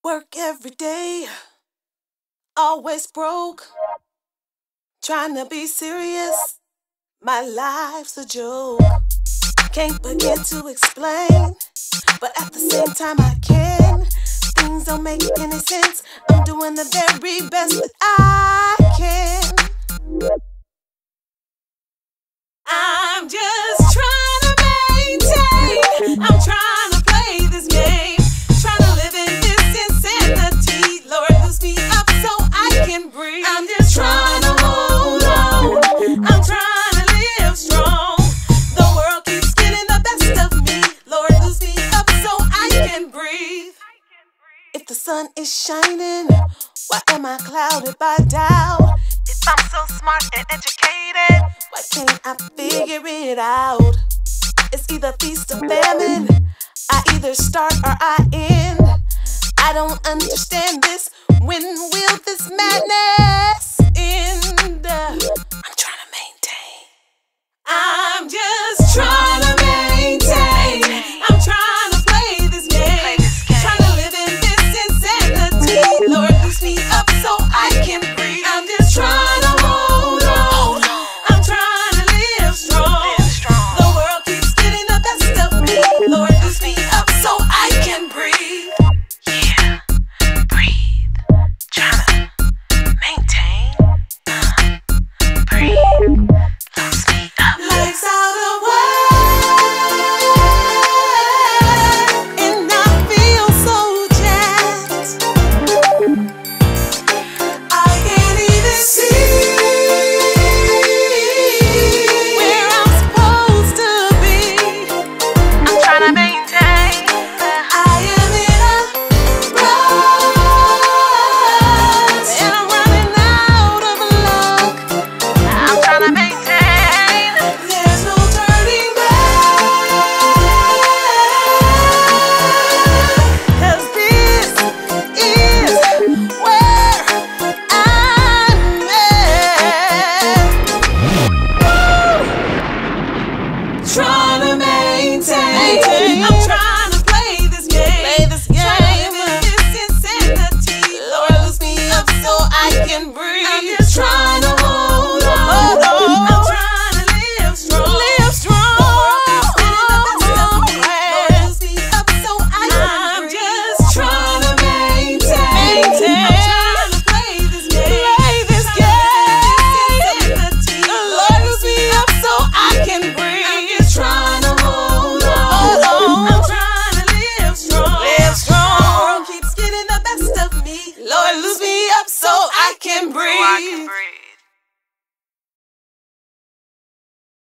Work every day, always broke. Trying to be serious, my life's a joke. Can't begin to explain, but at the same time I can. Things don't make any sense. I'm doing the very best that I can. I'm just trying to maintain. I'm trying to play this game. Trying to live in this insanity. Lord, loose me up so I can breathe. I'm just trying to hold on. I'm trying to live strong. The world keeps getting the best of me. Lord, loose me up so I can breathe. If the sun is shining, why am I clouded by doubt? If I'm so smart and educated, why can't I figure it out? It's either feast or famine. I either start or I end. I don't understand this. When will this madness end? I'm trying to maintain. I'm just trying to maintain. I'm trying to play this game. Trying to live in this insanity. Lord, loose me up so I can breathe. I'm just trying to hold on. I'm trying to live strong. The world keeps getting the best of me. Lord, loose me up so I can breathe. Yeah, breathe. Trying to maintain. Breathe. Loose me up. Lights out of work, and I feel so jacked. I can't even see where I'm supposed to be. I'm trying to maintain. I am in a rush, and I'm running out of luck. I'm trying to maintain. There's no turning back, 'cause this is where I'm at. Trying to maintain. I'm trying to play this game. Trying to live in this insanity. Lord, loose me up so I can breathe. I'm just trying to hold on. I'm trying to live strong. The world keeps getting the best of me. Lord, loose me up so I can breathe. I'm just trying to maintain. I'm trying to play this game. Trying to live in this insanity. Lord, loose me up so I can breathe. I'm just trying to hold on. I'm trying to live strong. The world keeps getting the best of me. Lord, loose me up so I can breathe.